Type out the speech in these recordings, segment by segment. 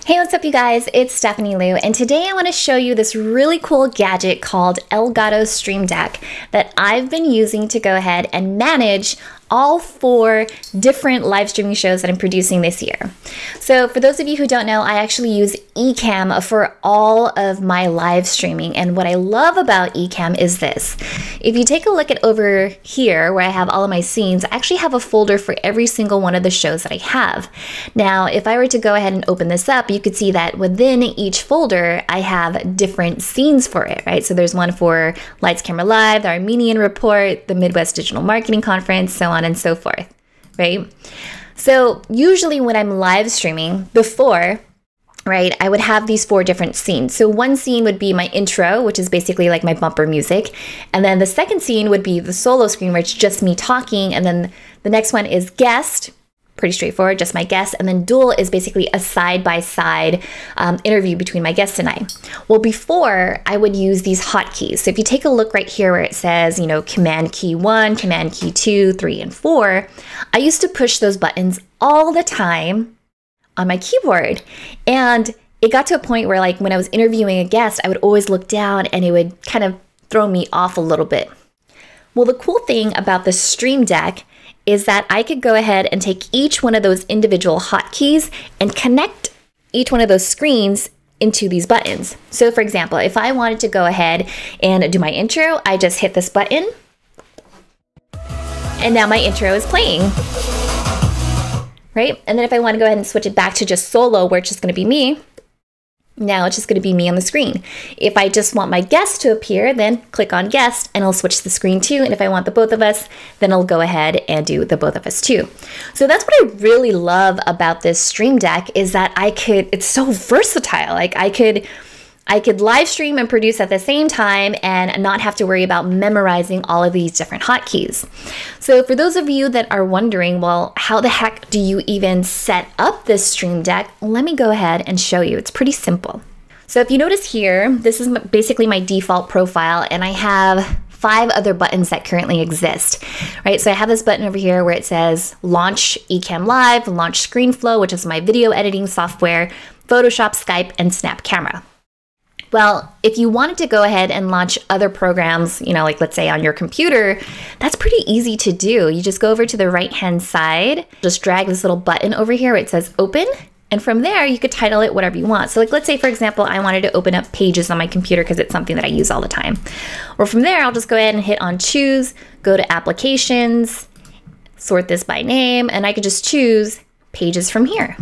Hey, what's up you guys? It's Stephanie Liu, and today I want to show you this really cool gadget called Elgato Stream Deck that I've been using to go ahead and manage all 4 different live streaming shows that I'm producing this year. So for those of you who don't know, I actually use Ecamm for all of my live streaming, and what I love about Ecamm is this. If you take a look at over here where I have all of my scenes, I actually have a folder for every single one of the shows that I have. Now, if I were to go ahead and open this up, you could see that within each folder, I have different scenes for it, right? So there's one for Lights, Camera, Live, the Armenian Report, the Midwest Digital Marketing Conference, so on and so forth, right? So usually when I'm live streaming before, right, I would have these 4 different scenes. So one scene would be my intro, which is basically like my bumper music. And then the second scene would be the solo screen where it's just me talking. And then the next one is guest, pretty straightforward, just my guest. And then duel is basically a side-by-side interview between my guest and I. Well, before I would use these hotkeys. So if you take a look right here where it says, you know, Command Key 1, Command Key 2, 3, and 4, I used to push those buttons all the time on my keyboard. And it got to a point where, like, when I was interviewing a guest, I would always look down and it would kind of throw me off a little bit. Well, the cool thing about the Stream Deck is that I could go ahead and take each one of those individual hotkeys and connect each one of those screens into these buttons. So for example, if I wanted to go ahead and do my intro, I just hit this button and now my intro is playing, right? And then if I want to go ahead and switch it back to just solo where it's just going to be me, now it's just going to be me on the screen. If I just want my guest to appear, then click on guest and I'll switch the screen too. And if I want the both of us, then I'll go ahead and do the both of us too. So that's what I really love about this Stream Deck is that it's so versatile. Like I could live stream and produce at the same time and not have to worry about memorizing all of these different hotkeys. So for those of you that are wondering, well, how the heck do you even set up this Stream Deck? Let me go ahead and show you. It's pretty simple. So if you notice here, this is basically my default profile, and I have 5 other buttons that currently exist, right? So I have this button over here where it says Launch Ecamm Live, Launch ScreenFlow, which is my video editing software, Photoshop, Skype, and Snap Camera. Well, if you wanted to go ahead and launch other programs, you know, like let's say on your computer, that's pretty easy to do. You just go over to the right-hand side, just drag this little button over here where it says open, and from there you could title it whatever you want. So like, let's say for example, I wanted to open up Pages on my computer because it's something that I use all the time. Or from there, I'll just go ahead and hit on choose, go to applications, sort this by name, and I could just choose Pages from here.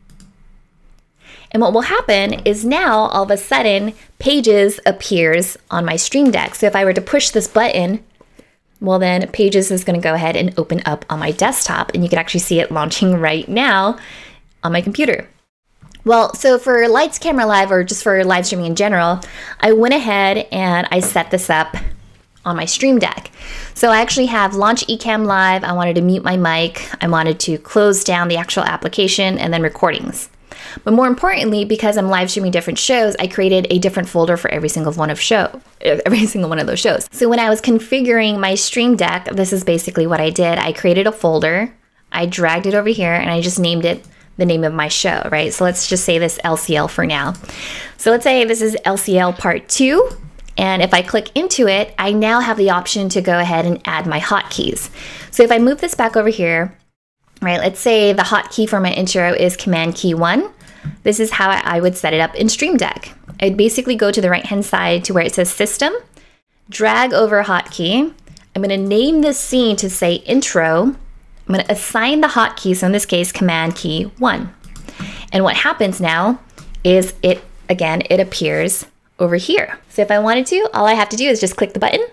And what will happen is now all of a sudden Pages appears on my Stream Deck. So if I were to push this button, well then Pages is going to go ahead and open up on my desktop, and you can actually see it launching right now on my computer. Well, so for Lights, Camera, Live, or just for live streaming in general, I went ahead and I set this up on my Stream Deck. So I actually have Launch Ecamm Live. I wanted to mute my mic. I wanted to close down the actual application, and then recordings. But more importantly, because I'm live streaming different shows, I created a different folder for every single one of those shows. So when I was configuring my Stream Deck, this is basically what I did. I created a folder, I dragged it over here, and I just named it the name of my show, right? So let's just say this LCL for now. So let's say this is LCL Part 2. And if I click into it, I now have the option to go ahead and add my hotkeys. So if I move this back over here, right, let's say the hotkey for my intro is Command Key 1. This is how I would set it up in Stream Deck. I'd basically go to the right-hand side to where it says System, drag over a hotkey. I'm going to name this scene to say Intro. I'm going to assign the hotkey, so in this case, Command Key 1. And what happens now is it appears over here. So if I wanted to, all I have to do is just click the button.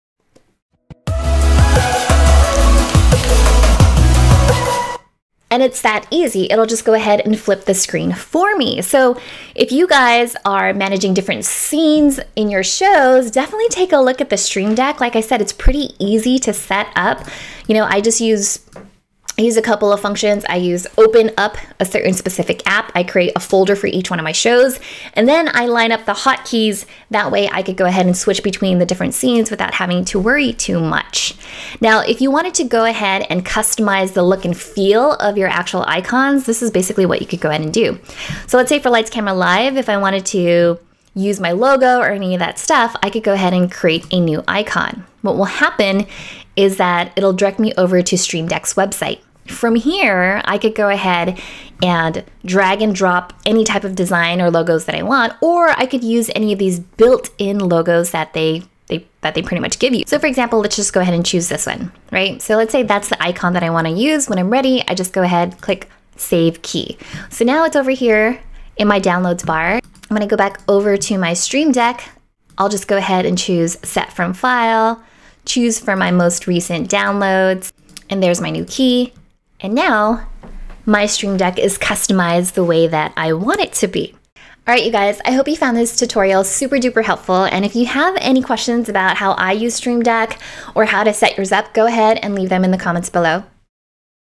And it's that easy. It'll just go ahead and flip the screen for me. So if you guys are managing different scenes in your shows, definitely take a look at the Stream Deck. Like I said, it's pretty easy to set up. You know, I just use I use a couple of functions. I use open up a certain specific app. I create a folder for each one of my shows, and then I line up the hotkeys. That way I could go ahead and switch between the different scenes without having to worry too much. Now, if you wanted to go ahead and customize the look and feel of your actual icons, this is basically what you could go ahead and do. So let's say for Lights Camera Live, if I wanted to use my logo or any of that stuff, I could go ahead and create a new icon. What will happen is that it'll direct me over to Stream Deck's website. From here, I could go ahead and drag and drop any type of design or logos that I want, or I could use any of these built-in logos that they pretty much give you. So for example, let's just go ahead and choose this one, right? So let's say that's the icon that I want to use. When I'm ready, I just go ahead, click Save Key. So now it's over here in my downloads bar. I'm gonna go back over to my Stream Deck. I'll just go ahead and choose Set from File, choose for my most recent downloads, and there's my new key. And now my Stream Deck is customized the way that I want it to be. All right, you guys, I hope you found this tutorial super duper helpful. And if you have any questions about how I use Stream Deck or how to set yours up, go ahead and leave them in the comments below.